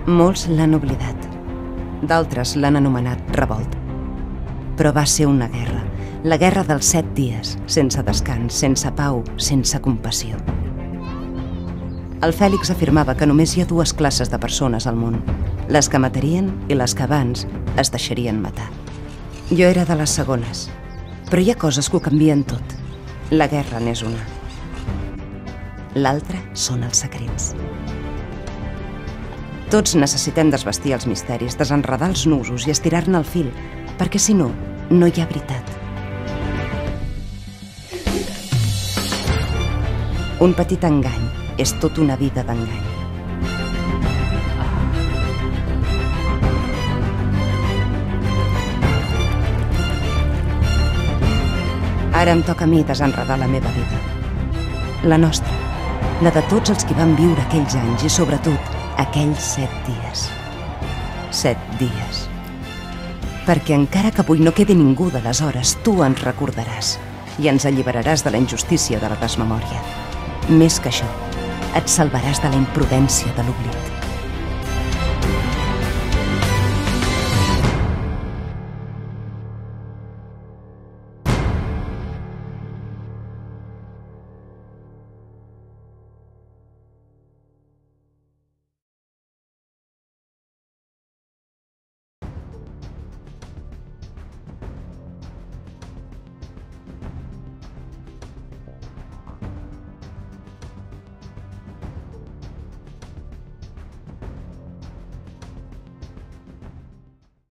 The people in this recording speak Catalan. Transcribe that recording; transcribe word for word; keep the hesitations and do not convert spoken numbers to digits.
Molts l'han oblidat. D'altres l'han anomenat revolta. Però va ser una guerra. La guerra dels set dies, sense descans, sense pau, sense compassió. El Fèlix afirmava que només hi ha dues classes de persones al món, les que matarien i les que abans es deixarien matar. Jo era de les segones, però hi ha coses que ho canvien tot. La guerra n'és una. L'altra són els secrets. Tots necessitem desvestir els misteris, desenredar els nusos i estirar-ne el fil, perquè si no, no hi ha veritat. Un petit engany és tot una vida d'engany. Ara em toca a mi desenredar la meva vida. La nostra, la de tots els que van viure aquells anys i, sobretot, aquells set dies. Set dies. Perquè encara que avui no quedi ningú d'aleshores, tu ens recordaràs i ens alliberaràs de la injustícia de la desmemòria. Més que això, et salvaràs de la imprudència de l'oblit.